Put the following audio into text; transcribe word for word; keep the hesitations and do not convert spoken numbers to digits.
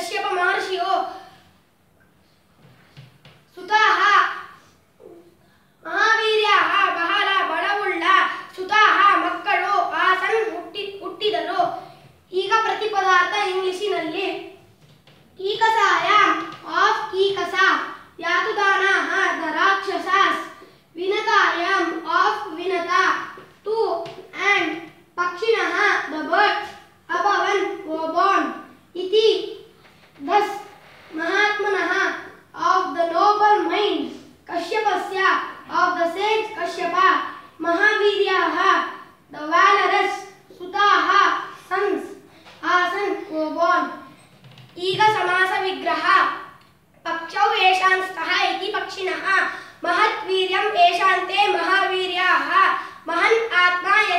कश्यप महर्षियो सुताः महावीर्याः बहल बलवुಳ್ಳ सुताः मಕ್ಕಳು ಆಸನ್ ಹುಟ್ಟಿ ಹುಟ್ಟಿದರು. ಈಗ ಪ್ರತಿಪದಾರ್ಥ ಇಂಗ್ಲಿಷಿನಲ್ಲಿ ಕೀಕಸಾಯ ಆಫ್ ಕೀಕಸ ಯಾತುದಾನಾಹ ದ ರಾಕ್ಷಸಾಸ್ ವಿನತಾಯಂ ಆಫ್ ವಿನತ ಟು and ಪಕ್ಷಿಣಃ ದ ಬರ್ಡ್ಸ್ ಅಭವನ್ were born ಇತಿ thus ಮಹಾತ್ಮನಃ of the noble minds ಕಶ್ಯಪಸ್ಯ of the sage ಕಶ್ಯಪ ಮಹಾವೀರ್ಯಾಃ the valorous ಸುತಾಃ sons ಆಸನ್ were born. ಈಗ ಸಮಾಸ ವಿಗ್ರಹ ಪಕ್ಷೌ ಯೇಷಾಂ ಸ್ತಃ ಇತಿ ಪಕ್ಷಿಣಃ ಮಹತ್ ವೀರ್ಯಂ ಯೇಷಾಂತೆ ಮಹಾವೀರ್ಯಾಃ ಮಹನ್ ಆತ್ಮ